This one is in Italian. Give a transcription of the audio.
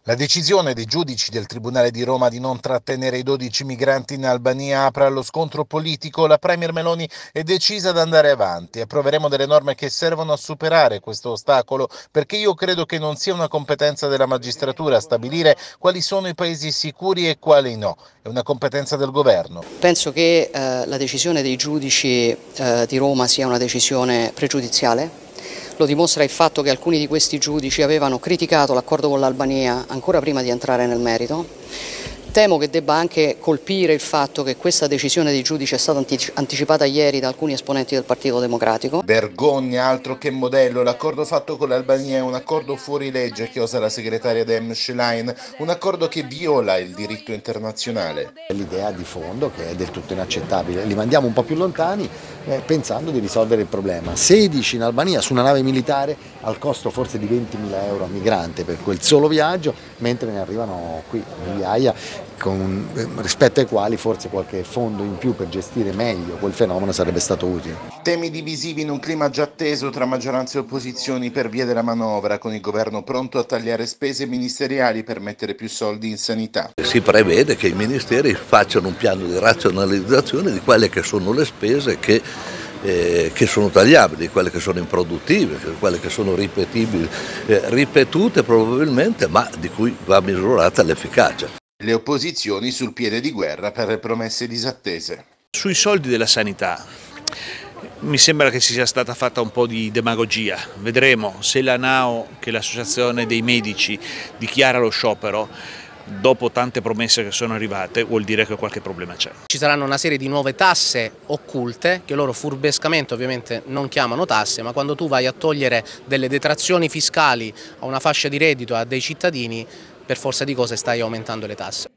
La decisione dei giudici del Tribunale di Roma di non trattenere i 12 migranti in Albania apre allo scontro politico. La Premier Meloni è decisa ad andare avanti. Approveremo delle norme che servono a superare questo ostacolo, perché io credo che non sia una competenza della magistratura stabilire quali sono i paesi sicuri e quali no. È una competenza del governo. Penso che la decisione dei giudici di Roma sia una decisione pregiudiziale. Lo dimostra il fatto che alcuni di questi giudici avevano criticato l'accordo con l'Albania ancora prima di entrare nel merito. Temo che debba anche colpire il fatto che questa decisione dei giudici è stata anticipata ieri da alcuni esponenti del Partito Democratico. Vergogna, altro che modello. L'accordo fatto con l'Albania è un accordo fuori legge che osa la segretaria Dem Schlein, un accordo che viola il diritto internazionale. L'idea di fondo che è del tutto inaccettabile, li mandiamo un po' più lontani pensando di risolvere il problema. 16 in Albania su una nave militare al costo forse di 20.000 euro a migrante per quel solo viaggio, mentre ne arrivano qui migliaia, rispetto ai quali forse qualche fondo in più per gestire meglio quel fenomeno sarebbe stato utile. Temi divisivi in un clima già teso tra maggioranza e opposizioni per via della manovra, con il governo pronto a tagliare spese ministeriali per mettere più soldi in sanità. Si prevede che i ministeri facciano un piano di razionalizzazione di quelle che sono le spese che sono tagliabili, quelle che sono improduttive, quelle che sono ripetibili, ripetute probabilmente, ma di cui va misurata l'efficacia. Le opposizioni sul piede di guerra per le promesse disattese. Sui soldi della sanità mi sembra che ci sia stata fatta un po' di demagogia. Vedremo se l'ANAO, che è l'associazione dei medici, dichiara lo sciopero. Dopo tante promesse che sono arrivate, vuol dire che qualche problema c'è. Ci saranno una serie di nuove tasse occulte, che loro furbescamente ovviamente non chiamano tasse, ma quando tu vai a togliere delle detrazioni fiscali a una fascia di reddito a dei cittadini, per forza di cose stai aumentando le tasse.